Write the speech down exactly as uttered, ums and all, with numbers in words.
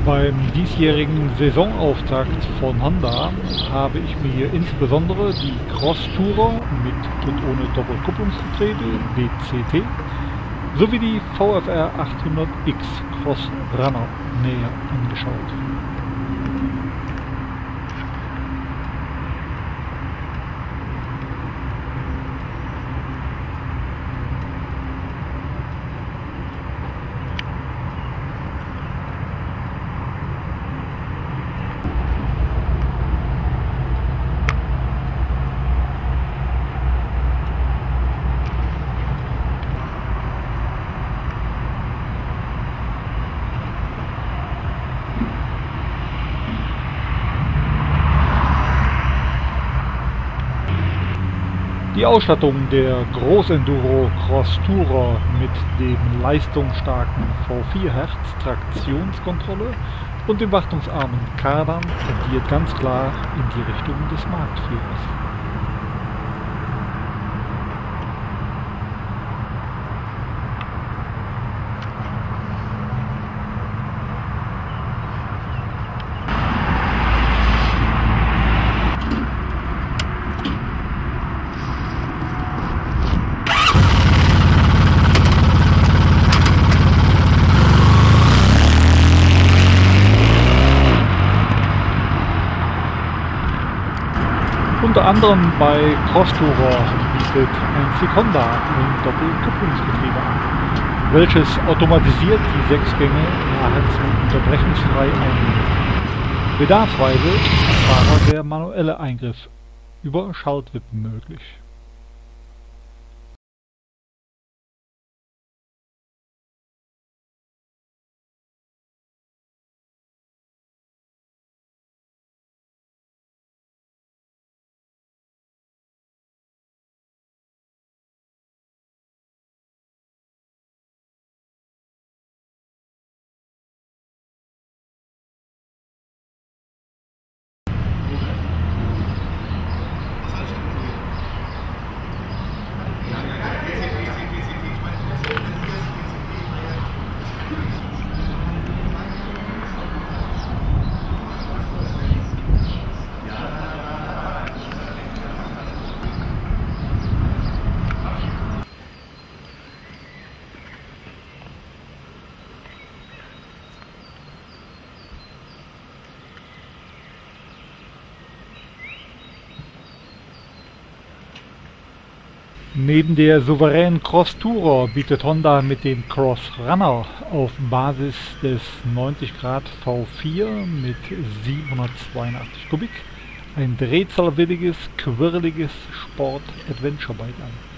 Beim diesjährigen Saisonauftakt von Honda habe ich mir insbesondere die Cross Tourer mit und ohne Doppelkupplungsgetriebe D C T sowie die V F R achthundert X Cross Runner näher angeschaut. Die Ausstattung der Großenduro Cross Tourer mit dem leistungsstarken V vier Hertz Traktionskontrolle und dem wartungsarmen Kardan tendiert ganz klar in die Richtung des Marktführers. Unter anderem bei Cross Tourer bietet einzig Honda ein Doppelkupplungsgetriebe an, welches automatisiert die sechs Gänge nahezu unterbrechungsfrei einnimmt. Bedarfsweise ist dem Fahrer der manuelle Eingriff über Schaltwippen möglich. Neben der souveränen Cross Tourer bietet Honda mit dem Cross Runner auf Basis des neunzig Grad V vier mit siebenhundertzweiundachtzig Kubik ein drehzahlwilliges, quirliges Sport-Adventure-Bike an.